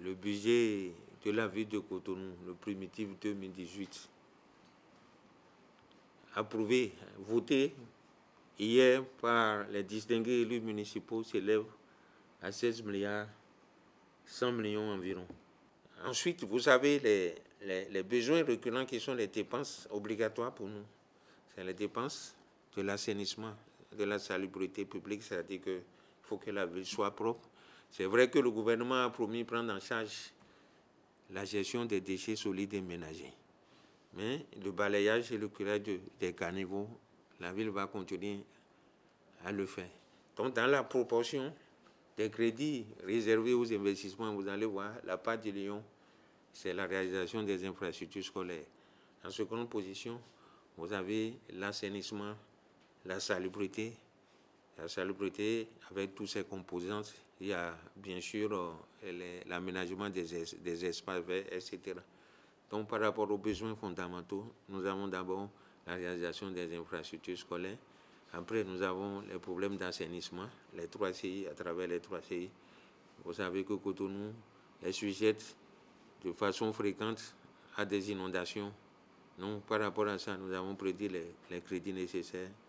le budget de la ville de Cotonou, le primitif 2018, approuvé, voté hier par les distingués élus municipaux, s'élève à 16 milliards 100 millions environ. Ensuite, vous savez, les besoins récurrents qui sont les dépenses obligatoires pour nous. C'est les dépenses de l'assainissement, de la salubrité publique, c'est-à-dire qu'il faut que la ville soit propre. C'est vrai que le gouvernement a promis prendre en charge la gestion des déchets solides et ménagers. Mais le balayage et le curage des caniveaux, la ville va continuer à le faire. Donc, dans la proportion des crédits réservés aux investissements, vous allez voir, la part du lion, c'est la réalisation des infrastructures scolaires. En seconde position, vous avez l'assainissement, la salubrité. La salubrité avec tous ses composantes. Il y a bien sûr l'aménagement des espaces verts, etc. Donc, par rapport aux besoins fondamentaux, nous avons d'abord la réalisation des infrastructures scolaires. Après, nous avons les problèmes d'assainissement, les 3 CI, à travers les 3 CI. Vous savez que Cotonou est sujette de façon fréquente à des inondations. Donc, par rapport à ça, nous avons prédit les crédits nécessaires